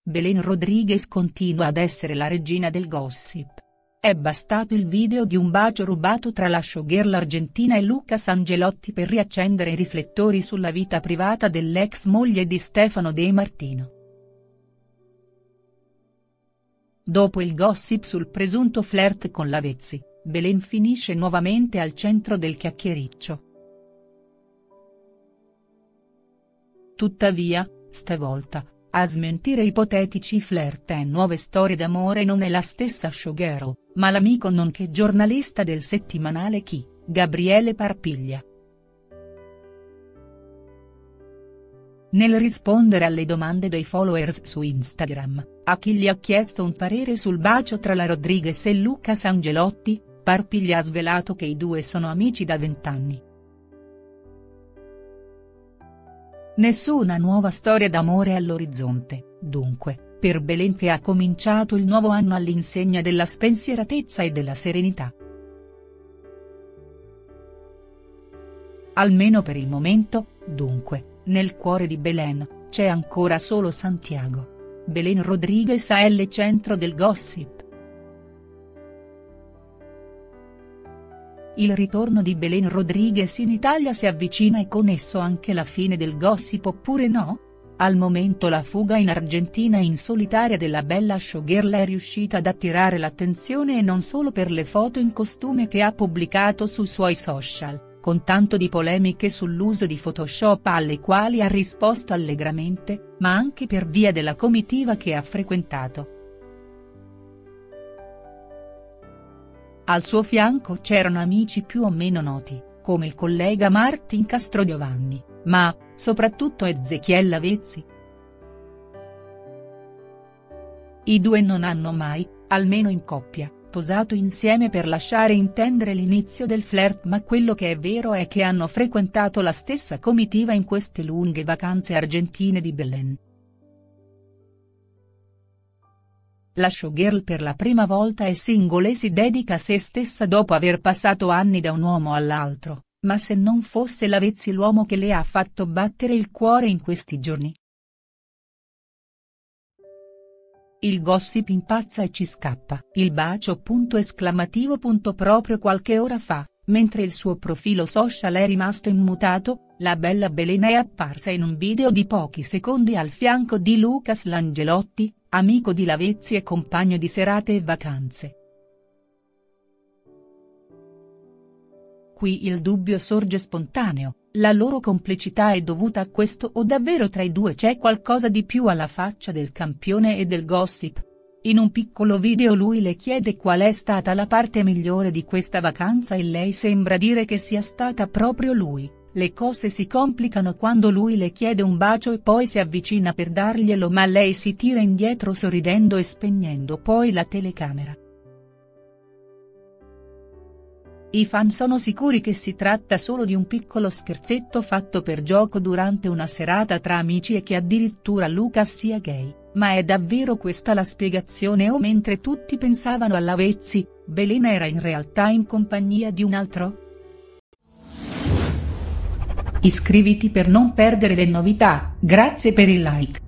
Belen Rodriguez continua ad essere la regina del gossip. È bastato il video di un bacio rubato tra la showgirl argentina e Lucas Angelotti per riaccendere i riflettori sulla vita privata dell'ex moglie di Stefano De Martino. Dopo il gossip sul presunto flirt con Lavezzi, Belen finisce nuovamente al centro del chiacchiericcio. Tuttavia, stavolta, a smentire ipotetici flirt e nuove storie d'amore non è la stessa showgirl, ma l'amico nonché giornalista del settimanale Chi, Gabriele Parpiglia. Nel rispondere alle domande dei followers su Instagram, a chi gli ha chiesto un parere sul bacio tra la Rodriguez e Lucas Angelotti, Parpiglia ha svelato che i due sono amici da 20 anni. Nessuna nuova storia d'amore all'orizzonte, dunque, per Belen che ha cominciato il nuovo anno all'insegna della spensieratezza e della serenità. Almeno per il momento, dunque, nel cuore di Belen, c'è ancora solo Santiago. Belen Rodriguez è il centro del gossip. Il ritorno di Belen Rodriguez in Italia si avvicina e con esso anche la fine del gossip oppure no? Al momento la fuga in Argentina in solitaria della bella showgirl è riuscita ad attirare l'attenzione e non solo per le foto in costume che ha pubblicato sui suoi social, con tanto di polemiche sull'uso di Photoshop alle quali ha risposto allegramente, ma anche per via della comitiva che ha frequentato. Al suo fianco c'erano amici più o meno noti, come il collega Martin Castrogiovanni, ma, soprattutto Ezechiel Lavezzi. I due non hanno mai, almeno in coppia, posato insieme per lasciare intendere l'inizio del flirt, ma quello che è vero è che hanno frequentato la stessa comitiva in queste lunghe vacanze argentine di Belen. La showgirl per la prima volta è single e si dedica a se stessa dopo aver passato anni da un uomo all'altro, ma se non fosse Lavezzi l'uomo che le ha fatto battere il cuore in questi giorni? Il gossip impazza e ci scappa. Il bacio. Proprio qualche ora fa, mentre il suo profilo social è rimasto immutato, la bella Belen è apparsa in un video di pochi secondi al fianco di Lucas Angelotti, amico di Lavezzi e compagno di serate e vacanze. Qui il dubbio sorge spontaneo: la loro complicità è dovuta a questo o davvero tra i due c'è qualcosa di più alla faccia del campione e del gossip? In un piccolo video lui le chiede qual è stata la parte migliore di questa vacanza e lei sembra dire che sia stata proprio lui. Le cose si complicano quando lui le chiede un bacio e poi si avvicina per darglielo, ma lei si tira indietro sorridendo e spegnendo poi la telecamera. I fan sono sicuri che si tratta solo di un piccolo scherzetto fatto per gioco durante una serata tra amici e che addirittura Lucas sia gay, ma è davvero questa la spiegazione o mentre tutti pensavano a Lavezzi, Belen era in realtà in compagnia di un altro? Iscriviti per non perdere le novità, grazie per il like.